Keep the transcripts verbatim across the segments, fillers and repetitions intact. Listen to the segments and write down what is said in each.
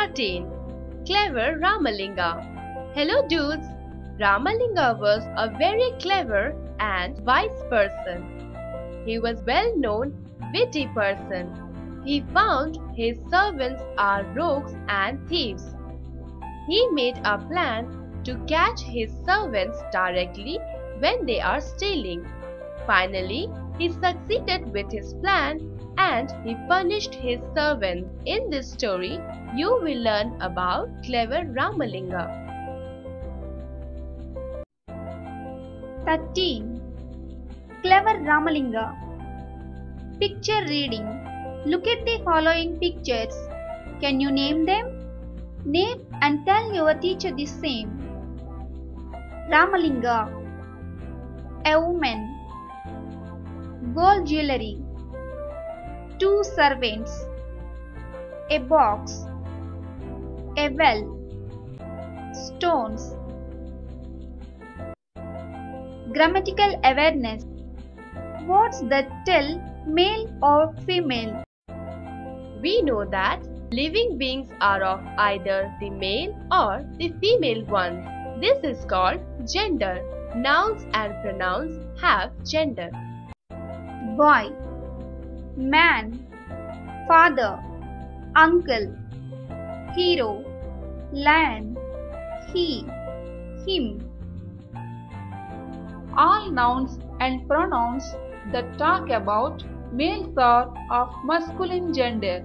thirteen. Clever Ramalinga. Hello dudes! Ramalinga was a very clever and wise person. He was well-known, witty person. He found his servants are rogues and thieves. He made a plan to catch his servants directly when they are stealing. Finally, he succeeded with his plan and he punished his servants. In this story, you will learn about clever Ramalinga. thirteen. Clever Ramalinga. Picture reading. Look at the following pictures. Can you name them? Name and tell your teacher the same. Ramalinga. A woman. Gold jewelry. Two servants. A box. A well. Stones. Grammatical awareness. Words that tell male or female. We know that living beings are of either the male or the female ones. This is called gender. Nouns and pronouns have gender. Boy. Man. Father. Uncle. Hero. Land. He. Him. All nouns and pronouns that talk about males are of masculine gender.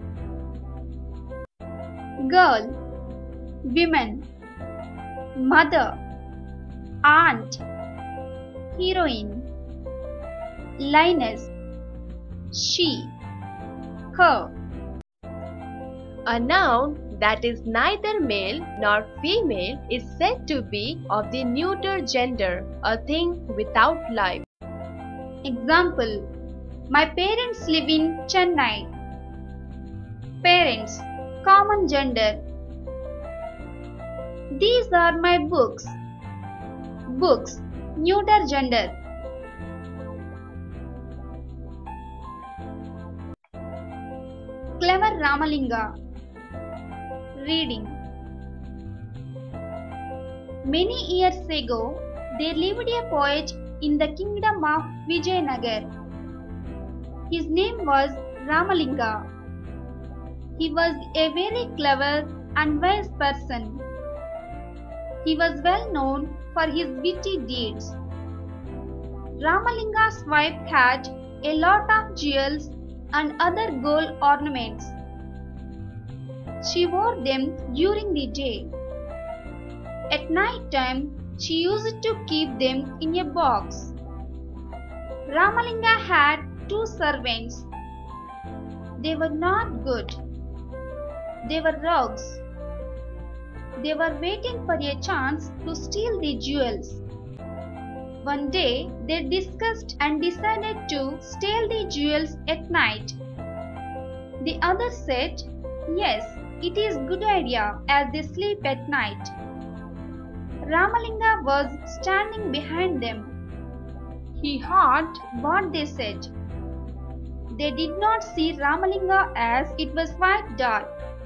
Girl. Women. Mother. Aunt. Heroine. Lioness. She. Her. A noun that is neither male nor female is said to be of the neuter gender, a thing without life. Example. My parents live in Chennai. Parents. Common gender. These are my books. Books. Neuter gender. Clever Ramalinga. Reading. Many years ago, there lived a poet in the kingdom of Vijayanagar. His name was Ramalinga. He was a very clever and wise person. He was well known for his witty deeds. Ramalinga's wife had a lot of jewels and other gold ornaments. She wore them during the day. At night time, she used to keep them in a box. Ramalinga had two servants. They were not good. They were rogues. They were waiting for a chance to steal the jewels. One day, they discussed and decided to steal the jewels at night. The others said, yes, it is a good idea as they sleep at night. Ramalinga was standing behind them. He heard what they said. They did not see Ramalinga as it was quite dark.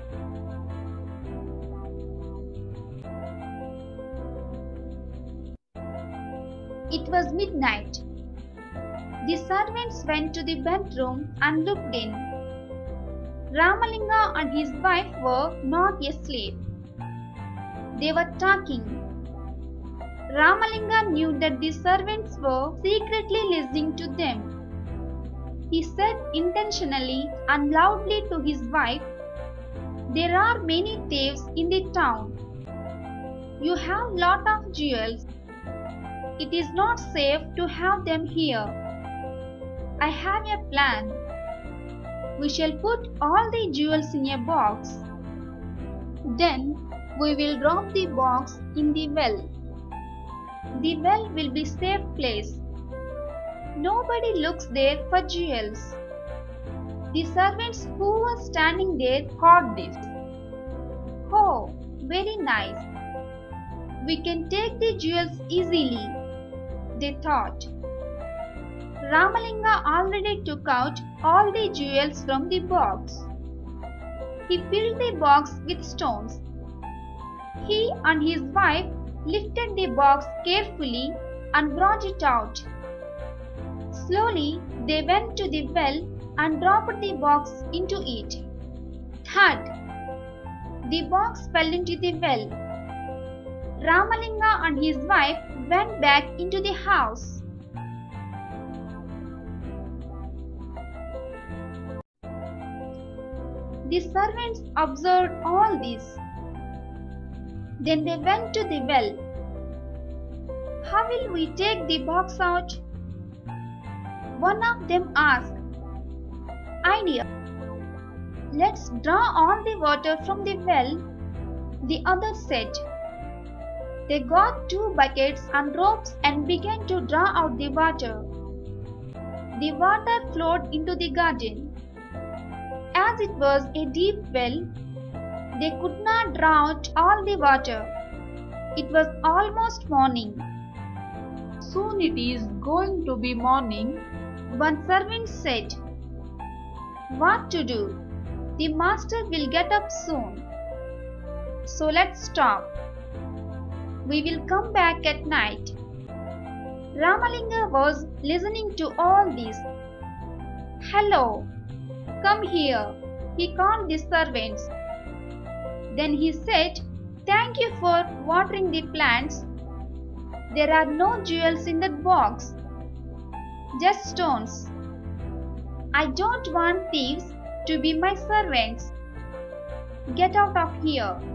It was midnight. The servants went to the bedroom and looked in. Ramalinga and his wife were not asleep. They were talking. Ramalinga knew that the servants were secretly listening to them. He said intentionally and loudly to his wife, "There are many thieves in the town. You have lot of jewels. It is not safe to have them here. I have a plan. We shall put all the jewels in a box. Then we will drop the box in the well. The well will be a safe place. Nobody looks there for jewels." The servants who were standing there heard this. "Oh, very nice. We can take the jewels easily," they thought. Ramalinga already took out all the jewels from the box. he filled the box with stones. He and his wife lifted the box carefully and brought it out. Slowly they went to the well and dropped the box into it. Thud! The box fell into the well. Ramalinga and his wife went back into the house. The servants observed all this. Then they went to the well. "How will we take the box out?" One of them asked. "Idea. Let's draw all the water from the well," the other said. They got two buckets and ropes and began to draw out the water. The water flowed into the garden. As it was a deep well, they could not draw out all the water. It was almost morning. "Soon it is going to be morning," one servant said. "What to do? The master will get up soon. So let's stop. We will come back at night." Ramalinga was listening to all this. "Hello, come here," he called the servants. Then he said, "Thank you for watering the plants. There are no jewels in that box, just stones. I don't want thieves to be my servants. Get out of here."